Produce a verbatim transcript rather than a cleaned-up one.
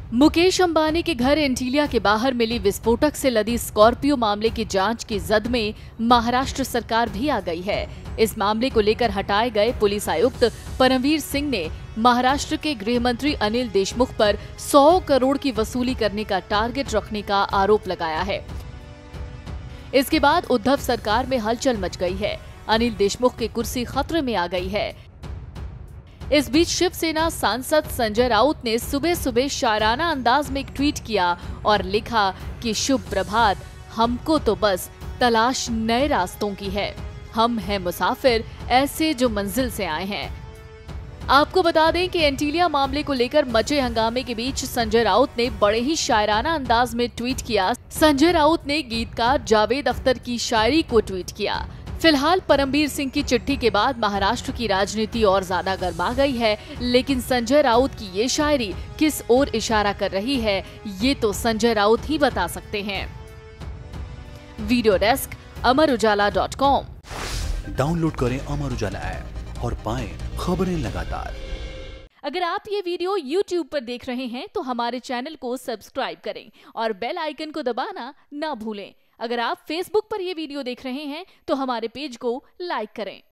मुकेश अंबानी के घर एंटीलिया के बाहर मिली विस्फोटक से लदी स्कॉर्पियो मामले की जांच की जद में महाराष्ट्र सरकार भी आ गई है। इस मामले को लेकर हटाए गए पुलिस आयुक्त परमवीर सिंह ने महाराष्ट्र के गृह मंत्री अनिल देशमुख पर सौ करोड़ की वसूली करने का टारगेट रखने का आरोप लगाया है। इसके बाद उद्धव सरकार में हलचल मच गई है। अनिल देशमुख की कुर्सी खतरे में आ गई है। इस बीच शिवसेना सांसद संजय राउत ने सुबह सुबह शायराना अंदाज में एक ट्वीट किया और लिखा कि शुभ प्रभात, हमको तो बस तलाश नए रास्तों की है, हम हैं मुसाफिर ऐसे जो मंजिल से आए हैं। आपको बता दें कि एंटीलिया मामले को लेकर मचे हंगामे के बीच संजय राउत ने बड़े ही शायराना अंदाज में ट्वीट किया। संजय राउत ने गीतकार जावेद अख्तर की शायरी को ट्वीट किया। फिलहाल परमवीर सिंह की चिट्ठी के बाद महाराष्ट्र की राजनीति और ज्यादा गर्मा गई है, लेकिन संजय राउत की ये शायरी किस ओर इशारा कर रही है, ये तो संजय राउत ही बता सकते हैं। Video desk Amar Ujala dot com. Download करें अमर उजाला ऐप और पाएं खबरें लगातार। अगर आप ये वीडियो यूट्यूब पर देख रहे हैं तो हमारे चैनल को सब्सक्राइब करें और बेल आइकन को दबाना ना भूलें। अगर आप फेसबुक पर यह वीडियो देख रहे हैं तो हमारे पेज को लाइक करें।